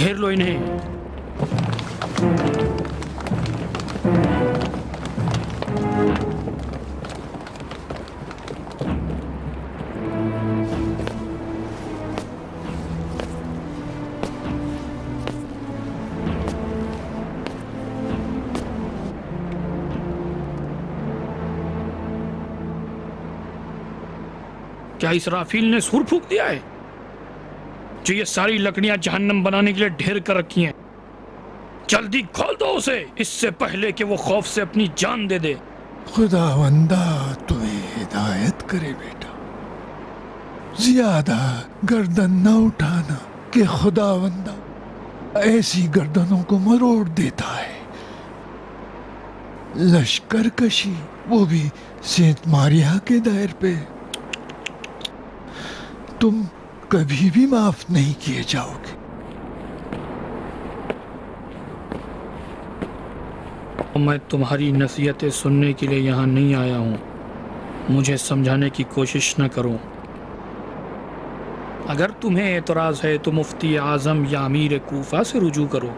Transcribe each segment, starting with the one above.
گھیر لو انہیں۔ کیا اسرافیل نے سور پھونک دیا ہے جو یہ ساری لکڑیاں جہنم بنانے کے لیے ڈھیر کر رکھی ہیں؟ جلدی کھول دو اسے اس سے پہلے کہ وہ خوف سے اپنی جان دے دے۔ خداوندہ تمہیں ہدایت کرے بیٹا، زیادہ گردن نہ اٹھانا کہ خداوندہ ایسی گردنوں کو مروڑ دیتا ہے۔ لشکر کشی، وہ بھی سینٹ ماریا کے دائر پہ، تم کبھی بھی معاف نہیں کیے جاؤ گے۔ میں تمہاری نصیحتیں سننے کے لیے یہاں نہیں آیا ہوں، مجھے سمجھانے کی کوشش نہ کرو۔ اگر تمہیں اعتراض ہے تو مفتی اعظم یا امیر کوفہ سے رجوع کرو۔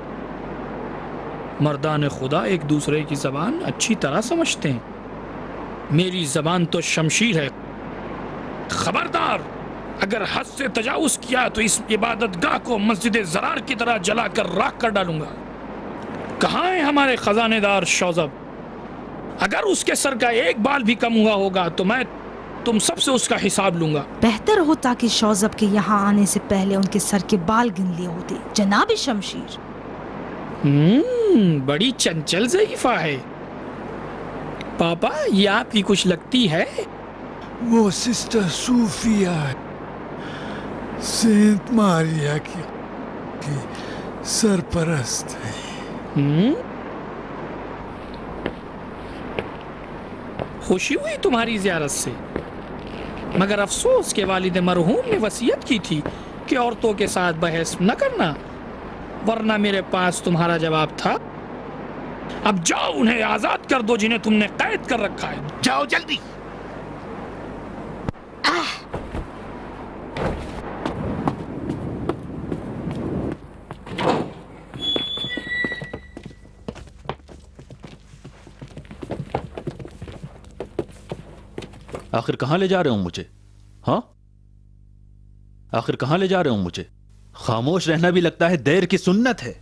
مردان خدا ایک دوسرے کی زبان اچھی طرح سمجھتے ہیں، میری زبان تو شمشیر ہے۔ خبردار، اگر حد سے تجاوز کیا تو اس عبادت گاہ کو مسجد زرار کی طرح جلا کر راکھ کر ڈالوں گا۔ کہاں ہے ہمارے خزانے دار شوزب؟ اگر اس کے سر کا ایک بال بھی کم ہوا ہوگا تو میں تم سب سے اس کا حساب لوں گا۔ بہتر ہوتا کہ شوزب کے یہاں آنے سے پہلے ان کے سر کے بال گن لیے ہوتے جناب شمشیر۔ بڑی چنچل ضعیفہ ہے۔ پاپا، یہ آپ کی کچھ لگتی ہے؟ وہ سسٹر صوفیہ سینٹ ماریا کی سرپرست ہے۔ خوشی ہوئی تمہاری زیارت سے، مگر افسوس کہ والد مرحوم نے وصیت کی تھی کہ عورتوں کے ساتھ بحث نہ کرنا، ورنہ میرے پاس تمہارا جواب تھا۔ اب جاؤ انہیں آزاد کر دو جنہیں تم نے قید کر رکھا ہے، جاؤ جلدی۔ آخر کہاں لے جا رہے ہوں مجھے؟ ہاں، آخر کہاں لے جا رہے ہوں مجھے؟ خاموش رہنا بھی لگتا ہے دیر کی سنت ہے۔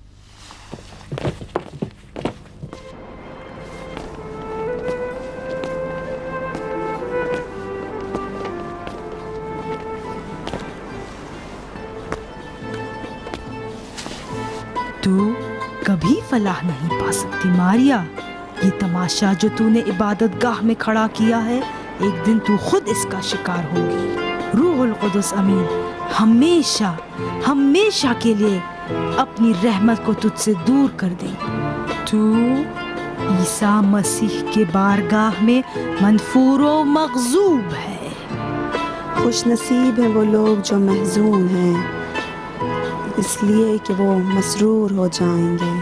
تو کبھی فلاح نہیں پا سکتی ماریا۔ یہ تماشا جو تو نے عبادت گاہ میں کھڑا کیا ہے، ایک دن تو خود اس کا شکار ہوگی۔ روح القدس امین ہمیشہ ہمیشہ کے لیے اپنی رحمت کو تجھ سے دور کر دے۔ تو عیسیٰ مسیح کے بارگاہ میں منفور و مغضوب ہے۔ خوش نصیب ہیں وہ لوگ جو محزون ہیں، اس لیے کہ وہ مسرور ہو جائیں گے۔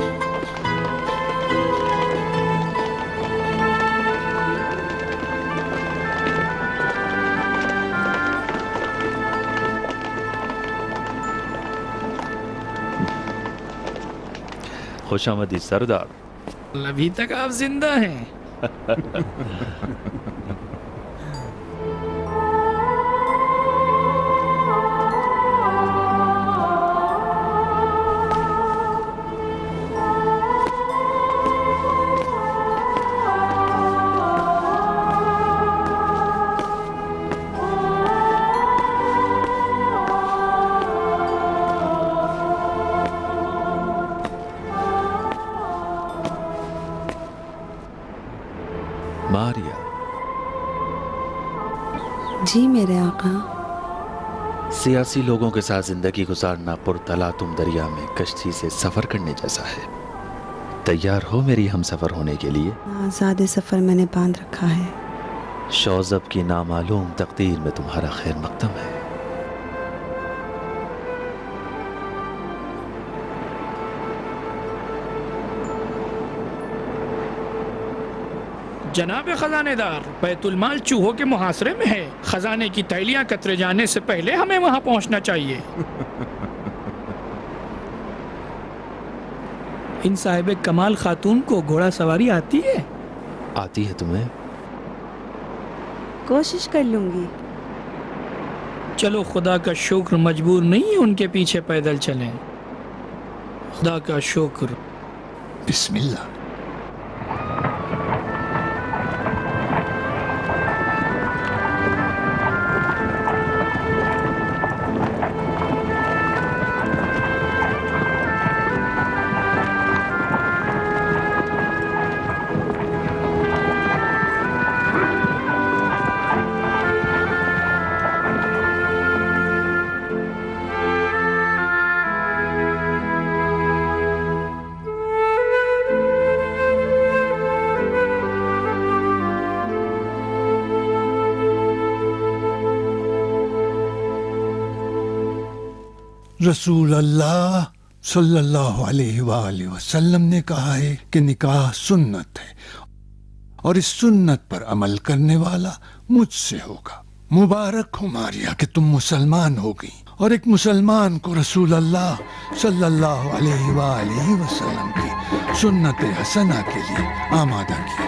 خوش آمدید سردار۔ ابھی تک آپ زندہ ہیں؟ ماریا، جی میرے آقا۔ سیاسی لوگوں کے ساتھ زندگی گزارنا پرتلاطم دریا میں کشتی سے سفر کرنے جیسا ہے۔ تیار ہو میری ہم سفر ہونے کے لیے؟ آزاد سفر میں نے باندھ رکھا ہے۔ شوزب کی نامعلوم تقدیر میں تمہارا خیر مقدم ہے۔ جناب خزانے دار، بیت المال چوہوں کے محاصرے میں ہے، خزانے کی تھیلیاں کترے جانے سے پہلے ہمیں وہاں پہنچنا چاہیے۔ ان صاحب کمال خاتون کو گھوڑا سواری آتی ہے؟ آتی ہے تمہیں؟ کوشش کر لوں گی۔ چلو خدا کا شکر مجبور نہیں ہے ان کے پیچھے پیدل چلیں۔ خدا کا شکر۔ بسم اللہ۔ رسول اللہ صلی اللہ علیہ وآلہ وسلم نے کہا ہے کہ نکاح سنت ہے اور اس سنت پر عمل کرنے والا مجھ سے ہوگا۔ مبارک ہو ماریہ کہ تم مسلمان ہو گئی اور ایک مسلمان کو رسول اللہ صلی اللہ علیہ وآلہ وسلم کی سنت حسنہ کے لیے آمادہ کیا۔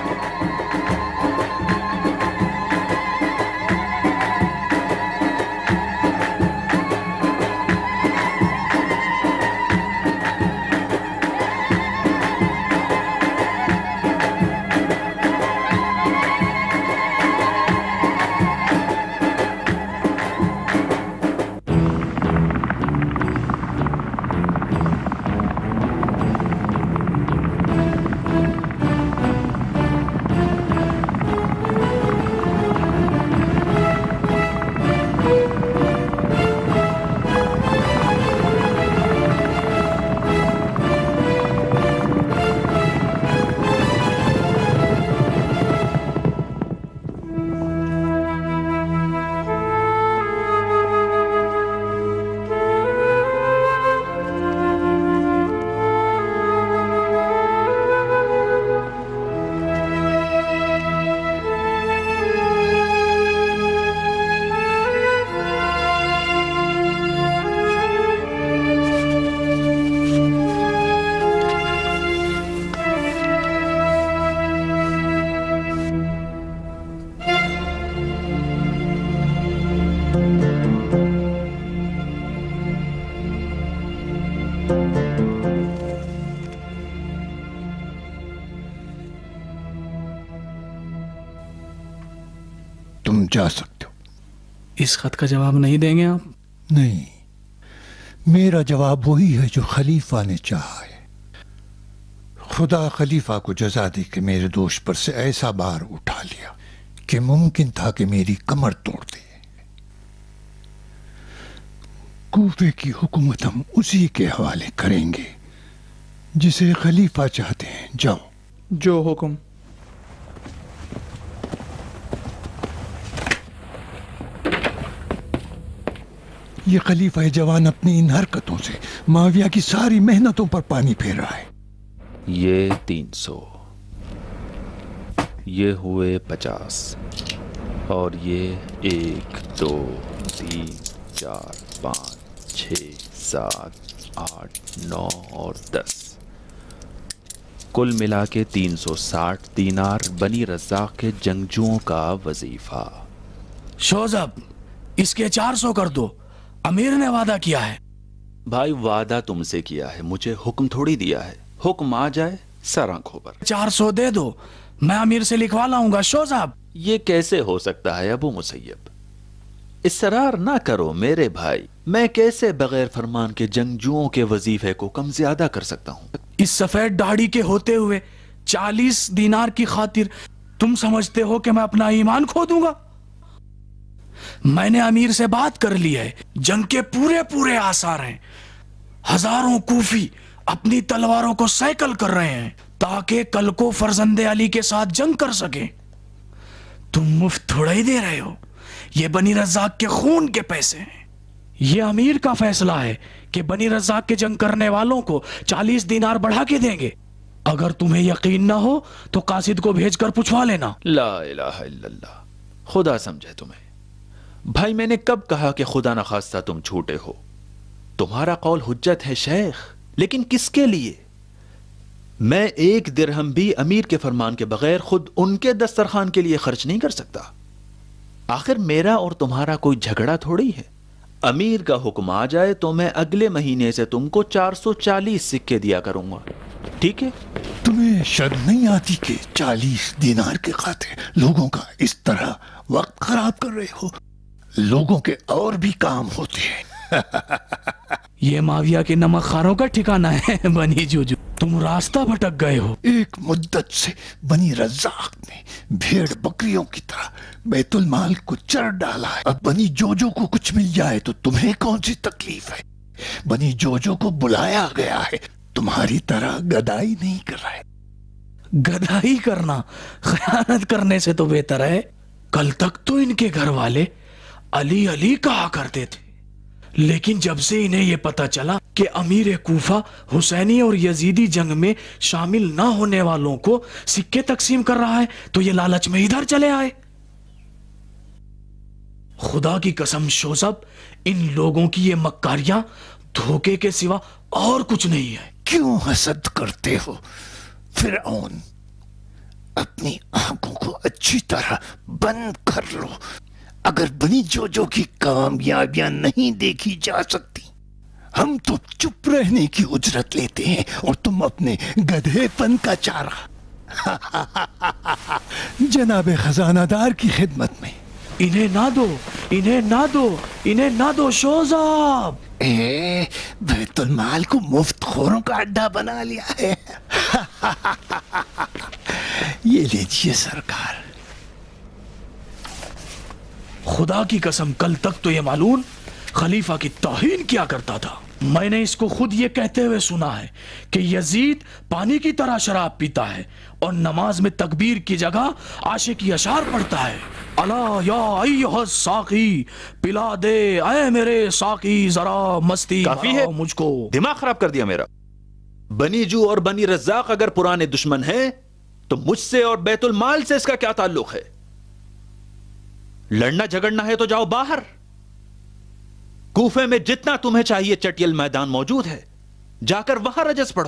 جا سکتے ہو۔ اس خط کا جواب نہیں دیں گے آپ؟ نہیں، میرا جواب وہی ہے جو خلیفہ نے چاہا ہے۔ خدا خلیفہ کو جزا دے کہ میرے دوش پر سے ایسا بار اٹھا لیا کہ ممکن تھا کہ میری کمر توڑ دے۔ کوفے کی حکومت ہم اسی کے حوالے کریں گے جسے خلیفہ چاہتے ہیں۔ جاؤ۔ جو حکم۔ یہ خلیفہ جوان اپنی ان حرکتوں سے معاویہ کی ساری محنتوں پر پانی پھیر رہا ہے۔ یہ 300، یہ ہوئے 50، اور یہ 1 2 3 4 5 6 7 8 9 اور 10، کل ملا کے 360 دینار بنی رزاق کے جنگجوؤں کا وظیفہ۔ شوزب، اس کے 400 کر دو، امیر نے وعدہ کیا ہے۔ بھائی وعدہ تم سے کیا ہے، مجھے حکم تھوڑی دیا ہے، حکم آ جائے سر آنکھوں پر۔ 400 دے دو، میں امیر سے لکھوا لاؤں گا۔ شوزب، یہ کیسے ہو سکتا ہے ابو مسیب؟ اصرار نہ کرو میرے بھائی، میں کیسے بغیر فرمان کے جنگجوؤں کے وظیفے کو کم زیادہ کر سکتا ہوں؟ اس سفید داڑھی کے ہوتے ہوئے 40 دینار کی خاطر تم سمجھتے ہو کہ میں اپنا ایمان کھو دوں گا؟ میں نے امیر سے بات کر لی ہے، جنگ کے پورے آثار ہیں، ہزاروں کوفی اپنی تلواروں کو سیکل کر رہے ہیں تاکہ کل کو فرزند علی کے ساتھ جنگ کر سکیں۔ تم مفت تھوڑا ہی دے رہے ہو، یہ بنی رزاق کے خون کے پیسے ہیں۔ یہ امیر کا فیصلہ ہے کہ بنی رزاق کے جنگ کرنے والوں کو 40 دینار بڑھا کے دیں گے۔ اگر تمہیں یقین نہ ہو تو قاصد کو بھیج کر پوچھوا لینا۔ لا الہ الا اللہ، خدا سمجھے تمہیں۔ بھائی میں نے کب کہا کہ خدا نخواستہ تم چھوٹے ہو؟ تمہارا قول حجت ہے شیخ، لیکن کس کے لیے؟ میں ایک درہم بھی امیر کے فرمان کے بغیر خود ان کے دسترخوان کے لیے خرچ نہیں کر سکتا. آخر میرا اور تمہارا کوئی جھگڑا تھوڑی ہے. امیر کا حکم آ جائے تو میں اگلے مہینے سے تم کو 440 سکے دیا کروں گا. ٹھیک ہے؟ تمہیں شرم نہیں آتی کہ 40 دینار کے خاطر لوگوں کا اس طرح وقت خراب کر رہے ہو؟ لوگوں کے اور بھی کام ہوتے ہیں. یہ معاویہ کے نمک خاروں کا ٹھکانہ ہے بنی جوجو. تم راستہ بھٹک گئے ہو. ایک مدت سے بنی رزاق نے بھیڑ بکریوں کی طرح بیت المال کو چر ڈالا ہے. اب بنی جوجو کو کچھ مل جائے تو تمہیں کون سی تکلیف ہے؟ بنی جوجو کو بلایا گیا ہے، تمہاری طرح گدائی نہیں کر رہا ہے. گدائی کرنا خیانت کرنے سے تو بہتر ہے. کل تک تو ان کے گھر والے علی علی کہا کرتے تھے، لیکن جب سے انہیں یہ پتا چلا کہ امیر کوفہ حسینی اور یزیدی جنگ میں شامل نہ ہونے والوں کو سکے تقسیم کر رہا ہے تو یہ لالچ میں ادھر چلے آئے. خدا کی قسم شوزب، ان لوگوں کی یہ مکاریاں دھوکے کے سوا اور کچھ نہیں ہے. کیوں حسد کرتے ہو فرعون؟ اپنی آنکھوں کو اچھی طرح بند کر لو. اگر بنی جوجو کی کامیابیاں نہیں دیکھی جا سکتی، ہم تو چپ رہنے کی اجرت لیتے ہیں اور تم اپنے گدھے پن کا چارہ. جناب خزانہ دار کی خدمت میں. انہیں نہ دو، انہیں نہ دو، انہیں نہ دو شوزاب. بیت المال کو مفت خوروں کا اڈا بنا لیا ہے. یہ لیجیے سرکار. خدا کی قسم کل تک تو یہ معلوم خلیفہ کی توہین کیا کرتا تھا. میں نے اس کو خود یہ کہتے ہوئے سنا ہے کہ یزید پانی کی طرح شراب پیتا ہے اور نماز میں تکبیر کی جگہ عاشقی اشعار پڑھتا ہے. الا یا ایھا الساقی، پلا دے اے میرے ساقی ذرا مستی. کافی ہے، مجھ کو دماغ خراب کر دیا میرا. بنی جو اور بنی رزاق اگر پرانے دشمن ہیں تو مجھ سے اور بیت المال سے اس کا کیا تعلق ہے؟ لڑنا جھگڑنا ہے تو جاؤ باہر. کوفے میں جتنا تمہیں چاہیے چٹیل میدان موجود ہے، جا کر وہاں رجس پڑھو.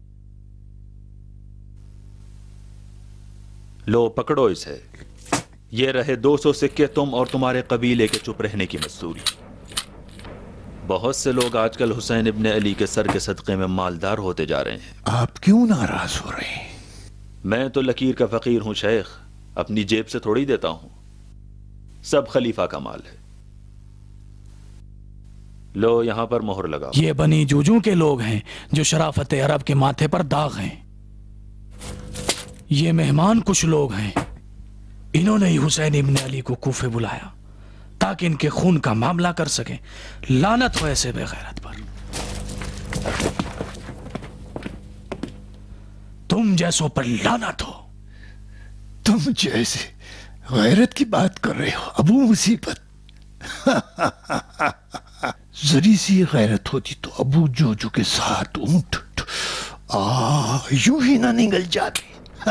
لو پکڑو اسے. یہ رہے 200 سکے تم اور تمہارے قبیلے کے چپ رہنے کی مزدوری. بہت سے لوگ آج کل حسین ابن علی کے سر کے صدقے میں مالدار ہوتے جا رہے ہیں. آپ کیوں ناراض ہو رہے ہیں؟ میں تو لکیر کا فقیر ہوں شیخ، اپنی جیب سے تھوڑی دیتا ہوں. سب خلیفہ کا مال ہے. لو یہاں پر مہر لگاؤ. یہ بنی جوجو کے لوگ ہیں جو شرافت عرب کے ماتھے پر داغ ہیں. یہ مہمان کچھ لوگ ہیں، انہوں نے ہی حسین ابن علی کو کوفے بلایا تاکہ ان کے خون کا معاملہ کر سکیں. لعنت ہو ایسے بے غیرت پر. تم جیسوں پر لعنت ہو. تم جیسے غیرت کی بات کر رہے ہو ابو مصیبت. ذری سی غیرت ہوتی تو ابو جوجو کے ساتھ اونٹ یوں ہی نہ نگل جاتے.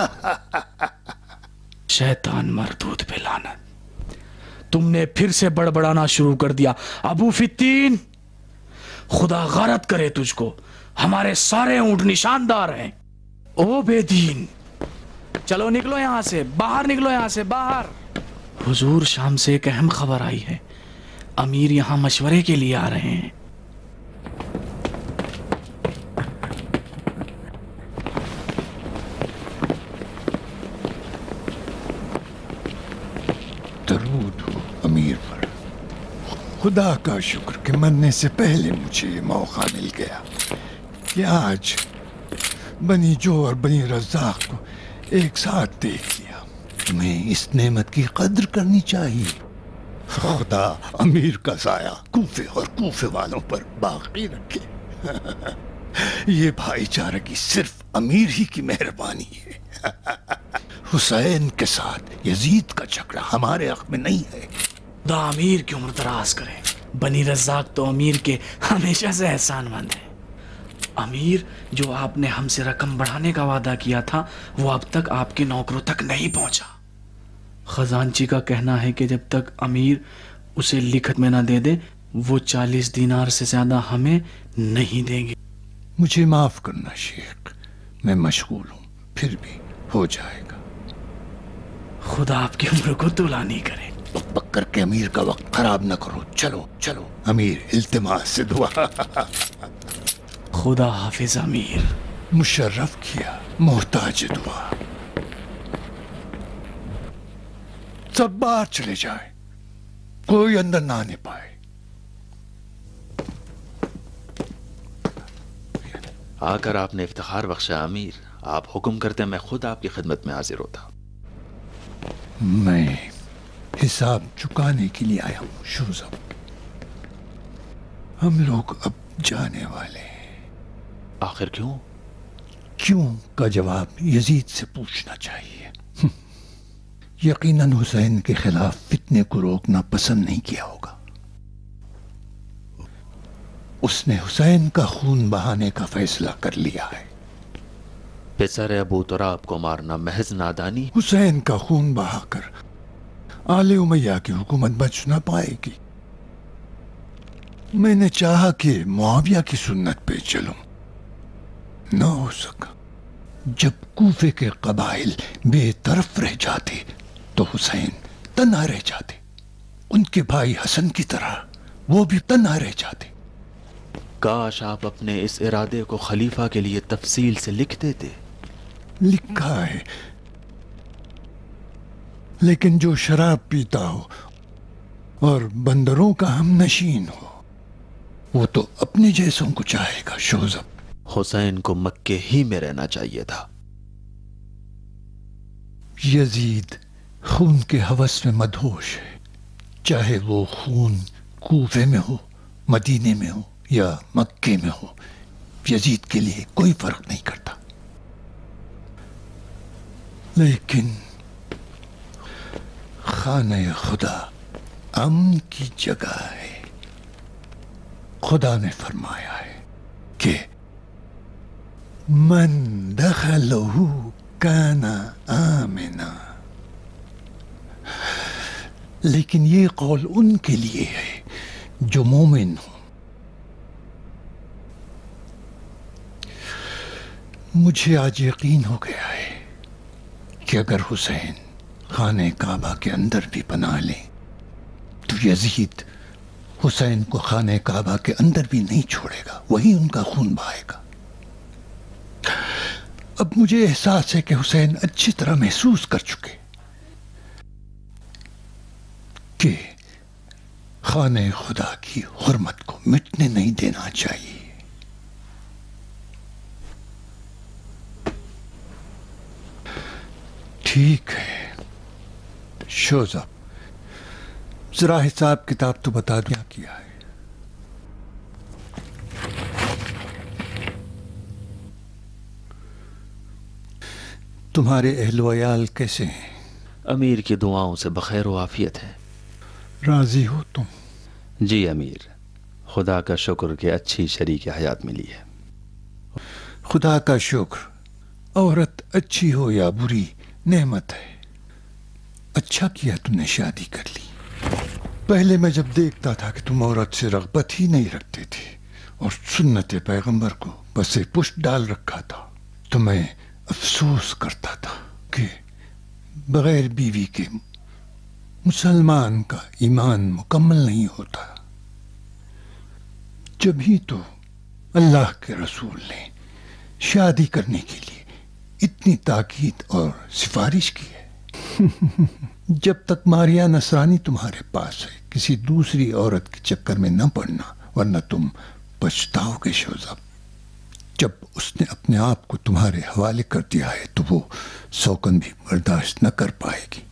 شیطان مردود پہ لعنت. تم نے پھر سے بڑبڑانا شروع کر دیا ابو فتین. خدا غارت کرے تجھ کو، ہمارے سارے اونٹ نشاندار ہیں. او بے دین، چلو نکلو یہاں سے، باہر نکلو یہاں سے باہر. حضور شام سے ایک اہم خبر آئی ہے، امیر یہاں مشورے کے لیے آ رہے ہیں. درود ہو امیر پر. خدا کا شکر کہ مرنے سے پہلے مجھے یہ موقع مل گیا کہ آج بنی جو اور بنی رزاق کو ایک ساتھ دیکھ لیا. تمہیں اس نعمت کی قدر کرنی چاہیے. خدا امیر کا سایہ کوفے اور کوفے والوں پر باقی رکھے. یہ بھائی چارہ کی صرف امیر ہی کی مہربانی ہے. حسین کے ساتھ یزید کا جھگڑا ہمارے حق میں نہیں ہے. خدا امیر کی عمر دراز کرے. بنی رزاق تو امیر کے ہمیشہ سے احسان مند ہیں. امیر جو آپ نے ہم سے رقم بڑھانے کا وعدہ کیا تھا وہ اب تک آپ کے نوکروں تک نہیں پہنچا. خزانچی کا کہنا ہے کہ جب تک امیر اسے لکھت میں نہ دے دے وہ 40 دینار سے زیادہ ہمیں نہیں دیں گے. مجھے معاف کرنا شیخ، मैं मशगूल हूं, फिर भी हो जाएगा। खुदा आपकी उम्र को तुलानी करे। बक करके अमीर का वक्त खराब न करो। चलो चलो अमीर, इल्तिमास से दुआ। खुदा हाफिज अमीर। मुशर्रफ किया, मोहताज दुआ। सब बाहर चले जाए, कोई अंदर ना आने पाए। आकर आपने इफ्तिखार बख्शा अमीर। आप हुक्म करते मैं खुद आपकी खिदमत में हाजिर होता। मैं हिसाब चुकाने के लिए आया हूं शोज़ब। हम लोग अब जाने वाले हैं। आखिर क्यों? क्यों का जवाब यजीद से पूछना चाहिए। यकीनन हुसैन के खिलाफ फितने को रोकना पसंद नहीं किया होगा। उसने हुसैन का खून बहाने का फैसला कर लिया है। पिसर अबू तुराब को मारना महज नादानी। हुसैन का खून बहाकर आले उमैया की हुकूमत बच न पाएगी। मैंने चाहा कि मुआविया की सुन्नत पे चलूं, न हो सका। जब कूफे के कबाइल बेतरफ रह जाते तो हुसैन तन्हा रह जाते। उनके भाई हसन की तरह वो भी तन्हा रह जाते। काश आप अपने इस इरादे को खलीफा के लिए तफसील से लिख देते। लिखा है, लेकिन जो शराब पीता हो और बंदरों का हमनशीन हो वो तो अपने जैसों को चाहेगा शोज़ब। हुसैन को मक्के ही में रहना चाहिए था। यजीद खून के हवस में मदहोश है, चाहे वो खून कूफे में हो, मदीने में हो या मक्के में हो। यजीद के लिए कोई फर्क नहीं करता। लेकिन खाने खुदा अमन की जगह है। खुदा ने फरमाया है कि मन दखलहू काना आमिना। लेकिन ये कौल उनके लिए है जो मोमिन हो। मुझे आज यकीन हो गया है कि अगर हुसैन खाने काबा के अंदर भी बना ले तो यजीद हुसैन को खाने काबा के अंदर भी नहीं छोड़ेगा, वही उनका खून बहाएगा। अब मुझे एहसास है कि हुसैन अच्छी तरह महसूस कर चुके कि खाने खुदा की हुर्मत को मिटने नहीं देना चाहिए। ठीक है शोज़ब, जरा हिसाब किताब तो बता क्या किया है। तुम्हारे अहलो अयाल कैसे हैं? अमीर की दुआओं से बखैर व आफियत है। राजी हो तुम? जी अमीर, खुदा का शुक्र कि अच्छी शरीक हयात मिली है। खुदा का शुक्र। औरत अच्छी हो या बुरी नेमत है। अच्छा किया तुमने शादी कर ली। पहले मैं जब देखता था कि तुम औरत से रग़बत ही नहीं रखते थे और सुन्नत पैगंबर को बसे पुष्ट डाल रखा था तो मैं अफसोस करता था कि बगैर बीवी के मुसलमान का ईमान मुकम्मल नहीं होता। जब ही तो अल्लाह के रसूल ने शादी करने के लिए इतनी ताकीद और सिफारिश की है। जब तक मारिया नसरानी तुम्हारे पास है, किसी दूसरी औरत के चक्कर में न पड़ना, वरना तुम पछताओगे शोज़ब। जब उसने अपने आप को तुम्हारे हवाले कर दिया है तो वो सौकन भी बर्दाश्त न कर पाएगी।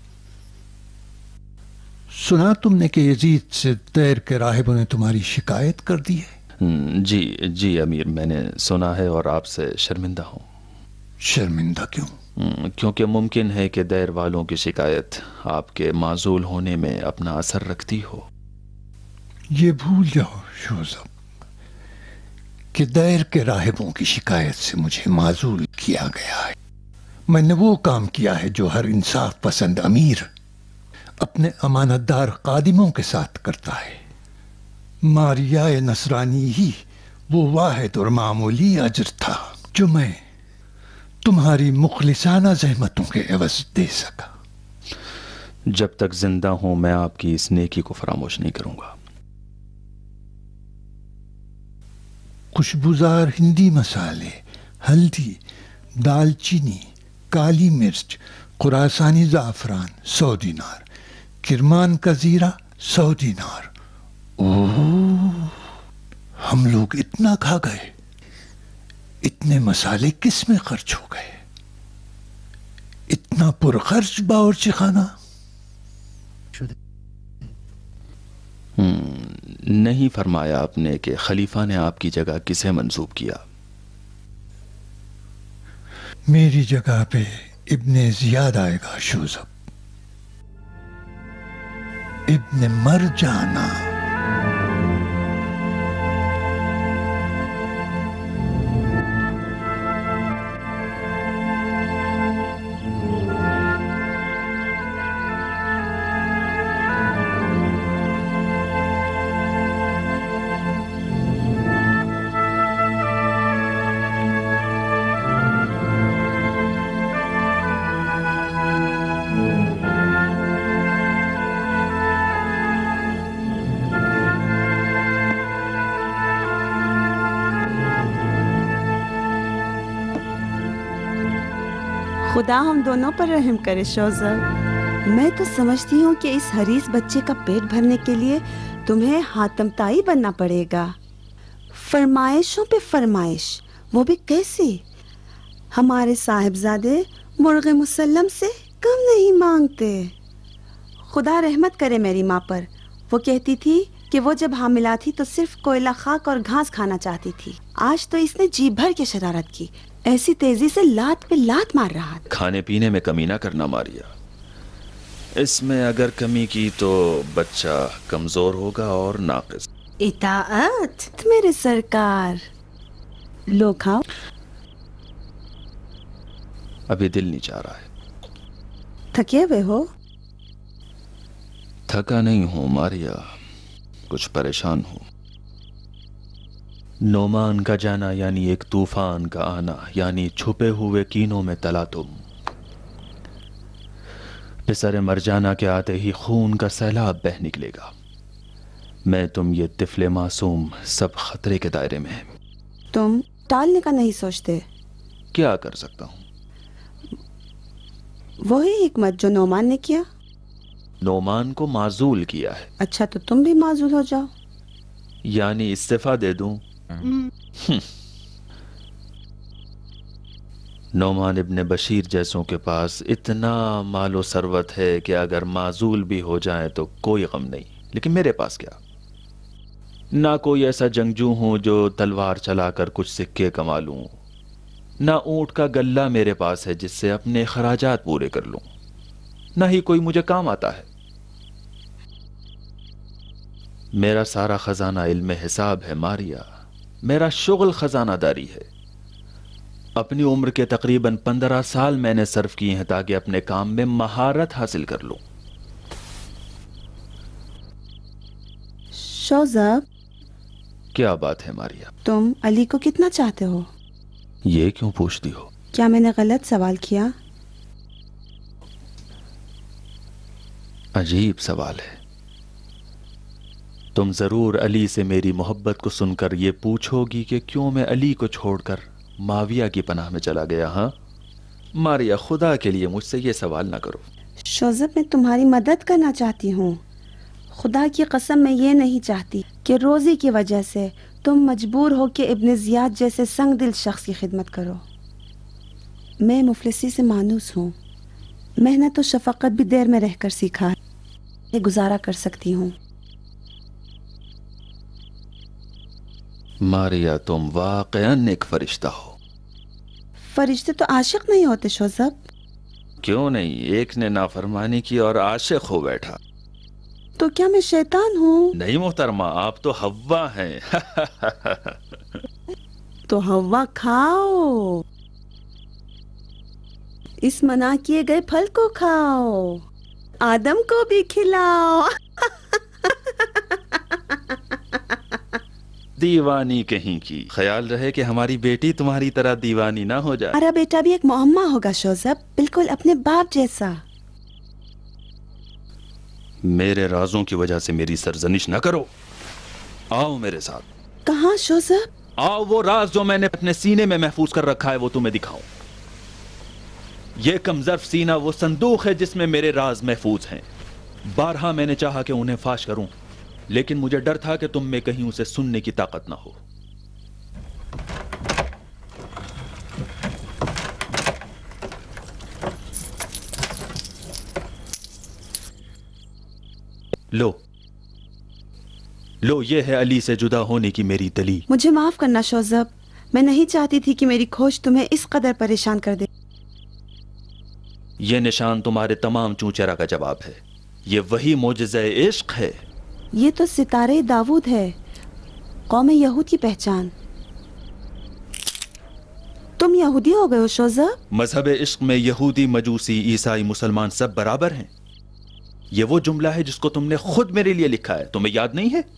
सुना तुमने कि यजीद से दैर के राहिबों ने तुम्हारी शिकायत कर दी है? जी अमीर, मैंने सुना है और आपसे शर्मिंदा हूँ। शर्मिंदा क्यों? क्योंकि मुमकिन है कि दैर वालों की शिकायत आपके माजूल होने में अपना असर रखती हो। ये भूल जाओ शोज़ब कि दैर के राहिबों की शिकायत से मुझे माजूल किया गया है। मैंने वो काम किया है जो हर इंसाफ पसंद अमीर अपने अमानतदार कादिमों के साथ करता है। मारिया नसरानी ही वो वाहिद और मामूली अजर था जो मैं तुम्हारी मुखलिसाना ज़हमतों के एवज दे सका। जब तक जिंदा हूं मैं आपकी इस नेकी को फरामोश नहीं करूंगा। खुशबूदार हिंदी मसाले, हल्दी, दालचीनी, काली मिर्च, खुरासानी ज़ाफ़रान 100 दिनार, किरमान का ज़ीरा 100 दिनार। ओह, हम लोग इतना खा गए, इतने मसाले किस में खर्च हो गए? इतना पुरखर्च बावर्ची खाना? नहीं फरमाया आपने कि खलीफा ने आपकी जगह किसे मंसूब किया? मेरी जगह पे इब्ने ज़ियाद आएगा शोज़ब, इब्ने मरजाना। खुदा हम दोनों पर रहम करे शौज़ब। मैं तो समझती हूँ कि इस हरीस बच्चे का पेट भरने के लिए तुम्हें हातमताई बनना पड़ेगा। फरमाइशों पे फरमाइश, वो भी कैसी? हमारे साहिबजादे मुर्गे मुसल्लम से कम नहीं मांगते। खुदा रहमत करे मेरी माँ पर। वो कहती थी कि वो जब हामिला थी तो सिर्फ कोयला खाक और घास खाना चाहती थी। आज तो इसने जी भर के शरारत की, ऐसी तेजी से लात पे लात मार रहा था। खाने पीने में कमी ना करना मारिया, इसमें अगर कमी की तो बच्चा कमजोर होगा और नाकिस। इताअत मेरे सरकार। लो खाओ। अभी दिल नहीं चाह रहा है। थके हुए हो? थका नहीं हूं मारिया, कुछ परेशान हूं। नोमान का जाना यानी एक तूफान का आना, यानी छुपे हुए कीनों में तला तुम। पिसर मरजाना के आते ही खून का सैलाब बह निकलेगा। मैं, तुम, ये तिफले मासूम सब खतरे के दायरे में हैं। तुम टालने का नहीं सोचते? क्या कर सकता हूं? वही हिकमत जो नोमान ने किया। नोमान को माजूल किया है। अच्छा, तो तुम भी माजूल हो जाओ। यानी इस्तीफा दे दूं? नोमान इब्ने बशीर जैसों के पास इतना मालो सरवत है कि अगर माजूल भी हो जाए तो कोई गम नहीं, लेकिन मेरे पास क्या? ना कोई ऐसा जंगजू हूं जो तलवार चलाकर कुछ सिक्के कमा लूं, ना ऊंट का गल्ला मेरे पास है जिससे अपने खराजात पूरे कर लूं, ना ही कोई मुझे काम आता है। मेरा सारा खजाना इल्म हिसाब है मारिया। मेरा शुगल खजानादारी है। अपनी उम्र के तकरीबन 15 साल मैंने सर्फ किए हैं ताकि अपने काम में महारत हासिल कर लूं। शौज़ब, क्या बात है मारिया? तुम अली को कितना चाहते हो? ये क्यों पूछती हो? क्या मैंने गलत सवाल किया? अजीब सवाल है। तुम जरूर अली से मेरी मोहब्बत को सुनकर ये पूछोगी कि क्यों मैं अली को छोड़कर माविया की पनाह में चला गया। हाँ मारिया, खुदा के लिए मुझसे ये सवाल ना करो। शौज़ब, मैं तुम्हारी मदद करना चाहती हूँ। खुदा की कसम मैं ये नहीं चाहती कि रोज़ी की वजह से तुम मजबूर हो कि इब्ने ज़ियाद जैसे संग दिल शख्स की खिदमत करो। मैं मुफलिसी से मानूस हूँ। मेहनत और शफकत भी देर में रहकर सीखा है, ये गुजारा कर सकती हूँ। मारिया, तुम वाकईन एक फरिश्ता हो। फरिश्ते तो आशिक नहीं होते शौज़ब। क्यों नहीं? एक ने नाफरमानी की और आशिक हो बैठा। तो क्या मैं शैतान हूँ? नहीं मोहतरमा, आप तो हव्वा हैं। तो हव्वा खाओ, इस मना किए गए फल को खाओ, आदम को भी खिलाओ। دیوانی کہیں کی، خیال رہے کہ ہماری بیٹی تمہاری طرح دیوانی نہ ہو جائے۔ ہمارا بیٹا بھی ایک معمہ ہوگا شوزب، بالکل اپنے باپ جیسا۔ میرے رازوں کی وجہ سے میری سرزنش نہ کرو، آؤ میرے ساتھ۔ کہاں شوزب؟ آؤ، وہ راز جو میں نے اپنے سینے میں محفوظ کر رکھا ہے وہ تمہیں دکھاؤں۔ یہ کم ظرف سینہ وہ صندوق ہے جس میں میرے راز محفوظ ہیں۔ بارہا میں نے چاہا کہ انہیں فاش کروں، لیکن مجھے ڈر تھا کہ تم میں کہیں اسے سننے کی طاقت نہ ہو۔ لو یہ ہے علی سے جدا ہونے کی میری دلیل۔ مجھے معاف کرنا شوزب، میں نہیں چاہتی تھی کہ میری کھوج تمہیں اس قدر پریشان کر دے۔ یہ نشان تمہارے تمام چونچرا کا جواب ہے، یہ وہی معجزہ عشق ہے۔ یہ تو ستارے داود ہے، قوم یہود کی پہچان۔ تم یہودی ہو گئے ہو شوزب؟ مذہب عشق میں یہودی، مجوسی، عیسائی، مسلمان سب برابر ہیں۔ یہ وہ جملہ ہے جس کو تم نے خود میرے لیے لکھا ہے، تمہیں یاد نہیں ہے؟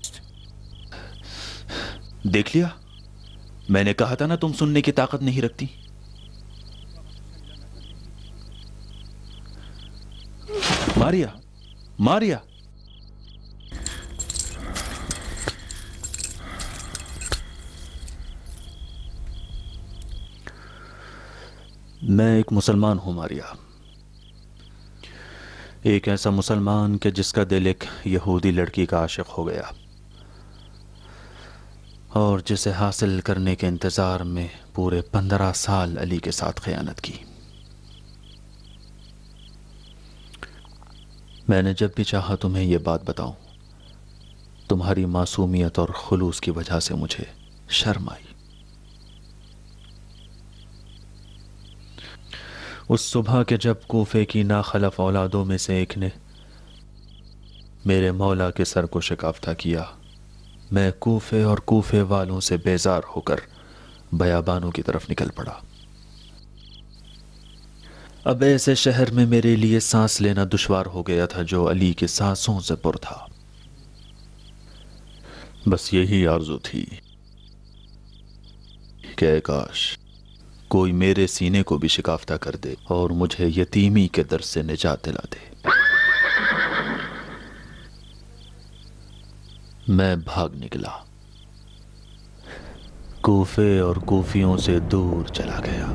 دیکھ لیا، میں نے کہا تھا نا تم سننے کی طاقت نہیں رکھتی۔ ماریا، ماریا، میں ایک مسلمان ہوں ماریا، ایک ایسا مسلمان کہ جس کا دل ایک یہودی لڑکی کا عاشق ہو گیا اور جسے حاصل کرنے کے انتظار میں پورے 15 سال علی کے ساتھ خیانت کی۔ میں نے جب بھی چاہا تمہیں یہ بات بتاؤں، تمہاری معصومیت اور خلوص کی وجہ سے مجھے شرم آئی۔ اس صبح کے جب کوفے کی ناخلف اولادوں میں سے ایک نے میرے مولا کے سر کو شکافتہ کیا، میں کوفے اور کوفے والوں سے بیزار ہو کر بیابانوں کی طرف نکل پڑا۔ اب ایسے شہر میں میرے لیے سانس لینا دشوار ہو گیا تھا جو علی کے سانسوں سے پر تھا۔ بس یہی آرزو تھی کہ کاش کوئی میرے سینے کو بھی شکافتہ کر دے اور مجھے یتیمی کے در سے نجات دلا دے۔ میں بھاگ نکلا، کوفے اور کوفیوں سے دور چلا گیا۔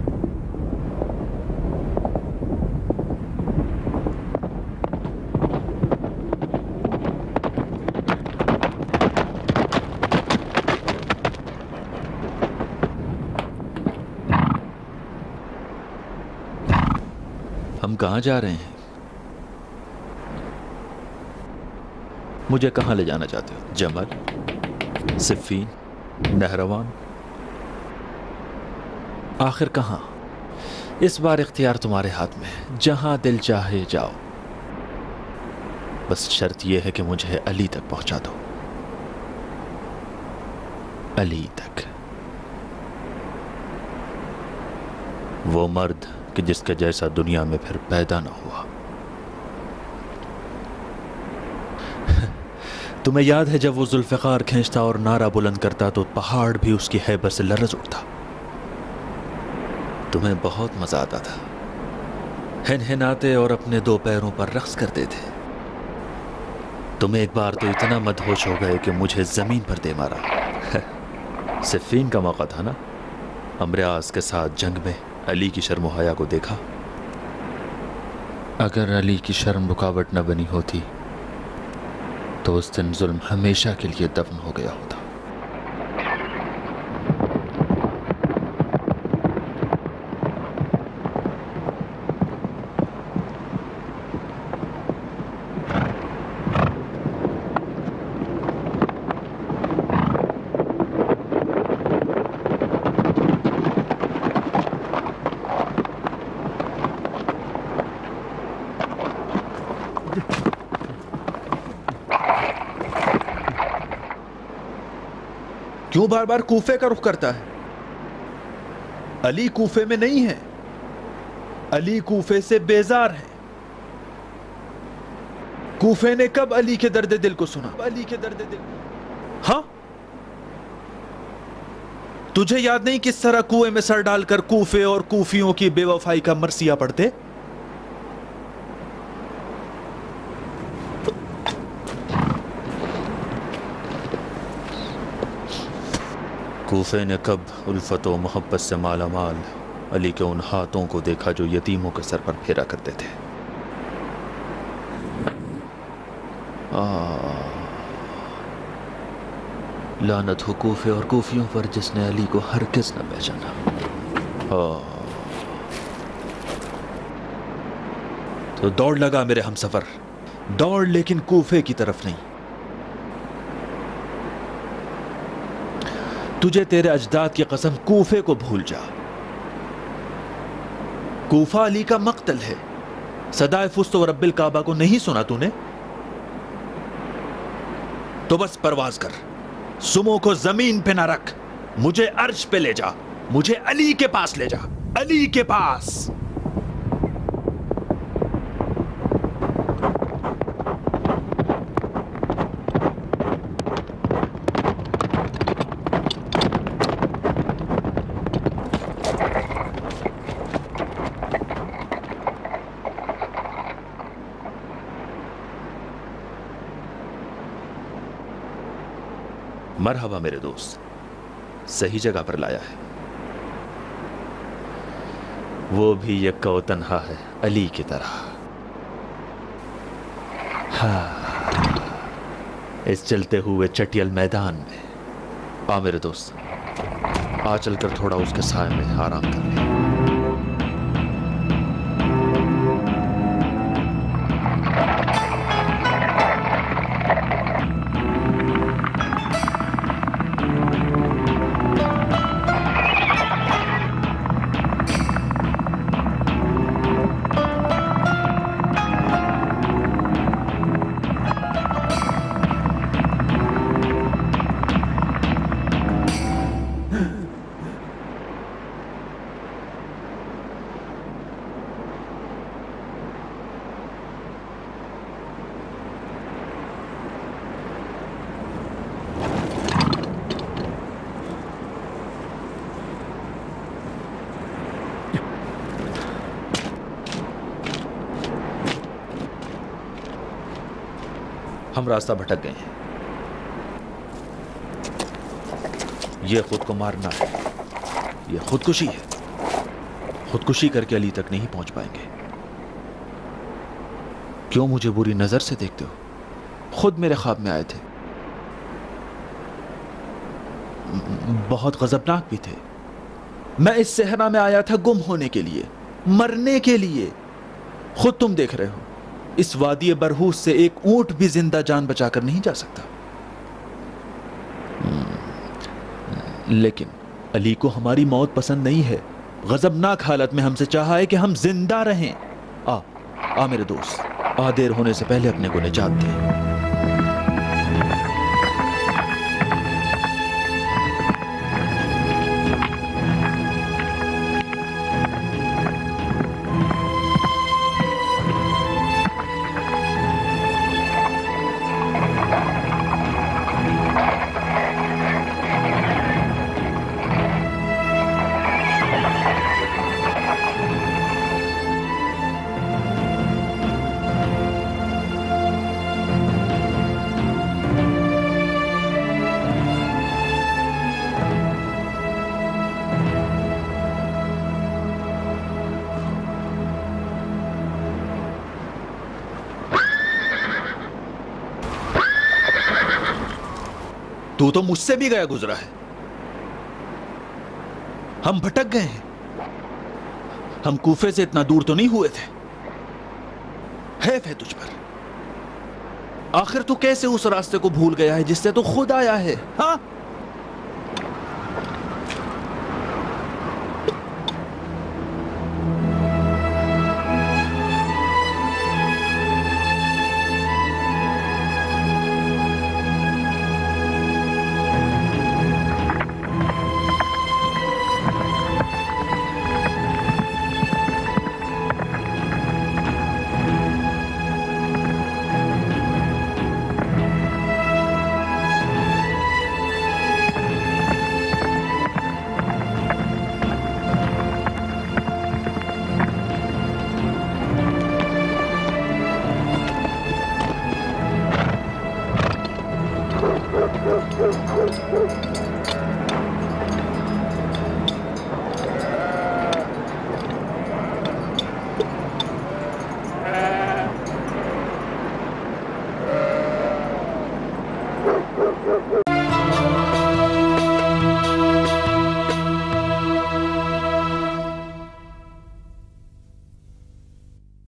ہم کہاں جا رہے ہیں؟ مجھے کہاں لے جانا چاہتے ہو؟ جمل، صفین، نہروان، آخر کہاں؟ اس بار اختیار تمہارے ہاتھ میں ہے، جہاں دل چاہے جاؤ، بس شرط یہ ہے کہ مجھے علی تک پہنچا دو، علی تک، وہ مرد کہ جس کے جیسا دنیا میں پھر پیدا نہ ہوا۔ تمہیں یاد ہے جب وہ ذوالفقار کھینچتا اور نعرہ بلند کرتا تو پہاڑ بھی اس کی ہیبت سے لرز اٹھتا؟ تمہیں بہت مزہ آتا تھا، ہنہناتے اور اپنے 2 پیروں پر رقص کرتے تھے۔ تمہیں ایک بار تو اتنا مدہوش ہو گئے کہ مجھے زمین پر دے مارا۔ صفین کا موقع تھا نا، امریاز کے ساتھ جنگ میں علی کی شرم و حیا کو دیکھا۔ اگر علی کی شرم رکاوٹ نہ بنی ہوتی تو اس دن ظلم ہمیشہ کے لیے دفن ہو گیا ہوتا۔ کیوں بار بار کوفے کا رخ کرتا ہے؟ علی کوفے میں نہیں ہے، علی کوفے سے بیزار ہے۔ کوفے نے کب علی کے درد دل کو سنا؟ علی کے درد دل، ہاں تجھے یاد نہیں کس طرح کنویں میں سر ڈال کر کوفے اور کوفیوں کی بے وفائی کا مرثیہ پڑھتے؟ کوفے نے کب الفت و محبت سے مالا مال علی کے ان ہاتھوں کو دیکھا جو یتیموں کے سر پر پھیرا کرتے تھے. لعنت ہو کوفے اور کوفیوں پر جس نے علی کو ہرگز نہ پہچانا. تو دوڑ لگا میرے ہمسفر، دوڑ، لیکن کوفے کی طرف نہیں. تجھے تیرے اجداد کی قسم کوفے کو بھول جا. کوفہ علی کا مقتل ہے. صدائے فست و رب الکعبہ کو نہیں سنا تو نے؟ تو بس پرواز کر، سموں کو زمین پہ نہ رکھ، مجھے عرش پہ لے جا، مجھے علی کے پاس لے جا، علی کے پاس. مرحبا میرے دوست، صحیح جگہ پر لایا ہے. وہ بھی یکا و تنہا ہے علی کی طرح. اس چلتے ہوئے چٹیل میدان میں آ میرے دوست، آ چل کر تھوڑا اس کے سائے میں آرام کر لیں. ہم راستہ بھٹک گئے ہیں. یہ خود کو مارنا ہے، یہ خودکشی ہے. خودکشی کر کے علی تک نہیں پہنچ پائیں گے. کیوں مجھے بری نظر سے دیکھتے ہو؟ خود میرے خواب میں آئے تھے، بہت غضبناک بھی تھے. میں اس صحرا میں آیا تھا گم ہونے کے لیے، مرنے کے لیے. خود تم دیکھ رہے ہو اس وادی برہوس سے ایک اونٹ بھی زندہ جان بچا کر نہیں جا سکتا. لیکن علی کو ہماری موت پسند نہیں ہے. غضبناک حالت میں ہم سے چاہا ہے کہ ہم زندہ رہیں. آ میرے دوست، آ، دیر ہونے سے پہلے اپنے کو نجات دے. تو مجھ سے بھی گیا گزرا ہے. ہم بھٹک گئے ہیں. ہم کوفے سے اتنا دور تو نہیں ہوئے تھے. حیف ہے تجھ پر. آخر تو کیسے اس راستے کو بھول گیا ہے جس سے تو خود آیا ہے؟ ہاں،